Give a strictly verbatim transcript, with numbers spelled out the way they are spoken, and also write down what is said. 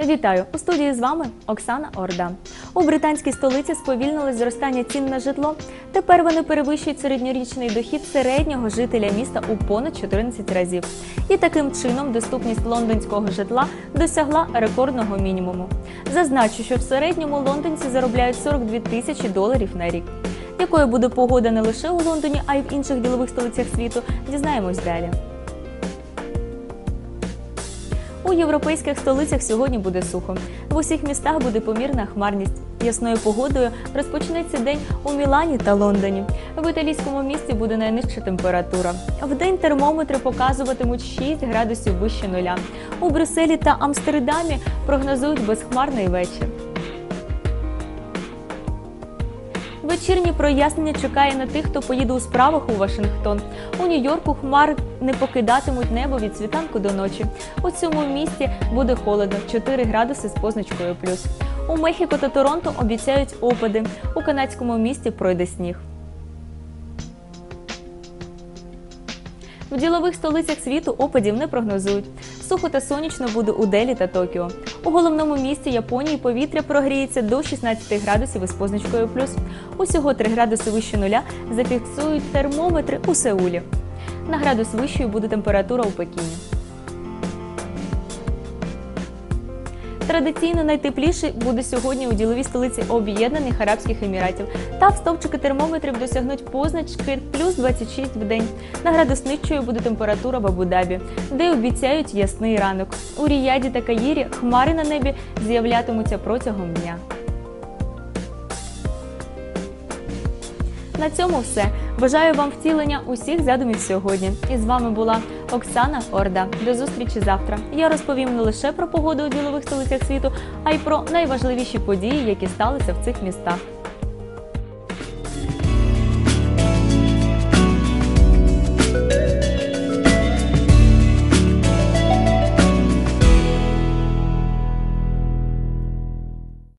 Вітаю! У студії з вами Оксана Орда. У британській столиці сповільнилось зростання цін на житло. Тепер вони перевищують середньорічний дохід середнього жителя міста у понад чотирнадцять разів. І таким чином доступність лондонського житла досягла рекордного мінімуму. Зазначу, що в середньому лондонці заробляють сорок дві тисячі доларів на рік. Якою буде погода не лише у Лондоні, а й в інших ділових столицях світу, дізнаємось далі. У європейських столицях сьогодні буде сухо. В усіх містах буде помірна хмарність. Ясною погодою розпочнеться день у Мілані та Лондоні. В італійському місті буде найнижча температура. Вдень термометри показуватимуть шість градусів вище нуля. У Брюсселі та Амстердамі прогнозують безхмарний вечір. Вечірнє прояснення чекає на тих, хто поїде у справах у Вашингтон. У Нью-Йорку хмари не покидатимуть небо від світанку до ночі. У цьому місті буде холодно – чотири градуси з позначкою плюс. У Мехіко та Торонто обіцяють опади. У канадському місті пройде сніг. В ділових столицях світу опадів не прогнозують. Сухо та сонячно буде у Делі та Токіо. У головному місті Японії повітря прогріється до шістнадцяти градусів із позначкою плюс. Усього три градуси вище нуля зафіксують термометри у Сеулі. На градус вищою буде температура у Пекіні. Традиційно найтепліше буде сьогодні у діловій столиці Об'єднаних Арабських Еміратів. Там стовпчики термометрів досягнуть позначки плюс двадцять шість в день. На градус нижчою буде температура в Абу-Дабі, де обіцяють ясний ранок. У Ріяді та Каїрі хмари на небі з'являтимуться протягом дня. На цьому все. Бажаю вам втілення усіх задумів сьогодні. І з вами була Оксана Орда. До зустрічі завтра. Я розповім не лише про погоду у ділових столицях світу, а й про найважливіші події, які сталися в цих містах.